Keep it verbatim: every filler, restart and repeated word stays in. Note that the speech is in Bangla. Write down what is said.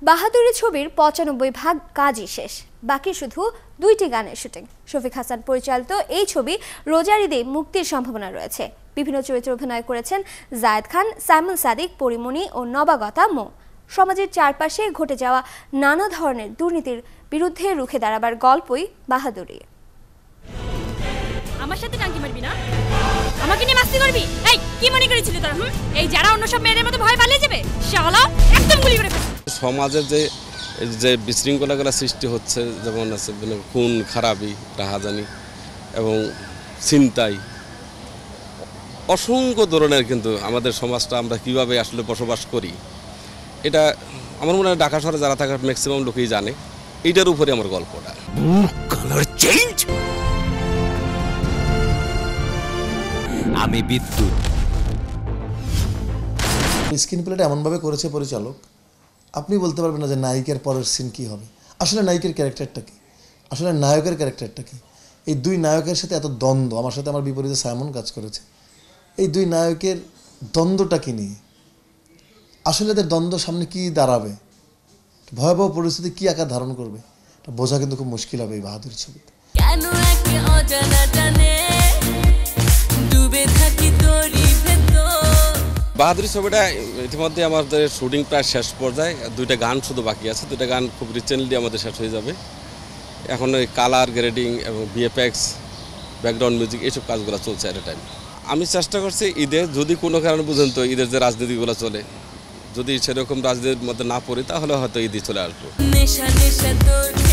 বাহাদুরি ছবির পঁচানব্বই ভাগ কাজই শেষ, বাকি শুধু দুইটি গানের শুটিং। শফিক হাসান পরিচালিত এই ছবি রোজার ঈদে মুক্তির সম্ভাবনা রয়েছে। বিভিন্ন চরিত্রে অভিনয় করেছেন জায়েদ খান, সাইমন সাদিক, পরিমণি ও নবাগতা মো। সমাজের চারপাশে ঘটে যাওয়া নানা ধরনের দুর্নীতির বিরুদ্ধে রুখে দাঁড়াবার গল্পই বাহাদুরি। আমার সাথে টাঙ্কি মারবি না, আমাকে নিয়ে মাস্তি করবি? এই কি মনে করেছিলি তোরা? হুম, এই যারা অন্য সব মেয়েদের মতো ভয় পালিয়ে যাবে, শালা একদম গুলি করে ফেল। সমাজের যে যে বিশৃঙ্খলাগুলো সৃষ্টি হচ্ছে, যেমন আছে মানে খুন খারাপি, রাহাজানি এবং ছিনতাই, অসংখ্য ধরনের, কিন্তু আমাদের সমাজটা আমরা কিভাবে আসলে বসবাস করি এটা আমার মনে হয় ঢাকা শহরে যারা থাকে ম্যাক্সিমাম লোকই জানে। এইটার উপরে আমার গল্পটা। আমি বিদ্যুৎ। স্ক্রিন প্লেটা এমনভাবে করেছে পরিচালক, আপনি বলতে পারবেন না যে নায়িকার পরের সিন কী হবে। আসলে নায়িকের ক্যারেক্টারটা কী, আসলে নায়কের ক্যারেক্টারটা কী। এই দুই নায়কের সাথে এত দ্বন্দ্ব, আমার সাথে আমার বিপরীতে সাইমন কাজ করেছে। এই দুই নায়কের দ্বন্দ্বটা কী নিয়ে, আসলে এদের দ্বন্দ্ব সামনে কী দাঁড়াবে, ভয়াবহ পরিস্থিতি কী আকার ধারণ করবে, এটা বোঝা কিন্তু খুব মুশকিল হবে এই বাহাদুরি ছবিতে। বাহাদুরি ছবিটা ইতিমধ্যে আমাদের শুটিং প্রায় শেষ পর্যায়ে, দুইটা গান শুধু বাকি আছে। দুইটা গান খুব রিসেন্টলি আমাদের শেষ হয়ে যাবে। এখন ওই কালার গ্রেডিং এবং ভিএফএক্স, ব্যাকগ্রাউন্ড মিউজিক, এইসব কাজগুলো চলছে এট এ টাইম। আমি চেষ্টা করছি ঈদে যদি কোনো কারণে বুঝেন তো ঈদের যে রাজনীতিগুলো চলে, যদি সেরকম রাজনীতির মধ্যে না পড়ি তাহলে হয়তো ঈদই চলে আসবো।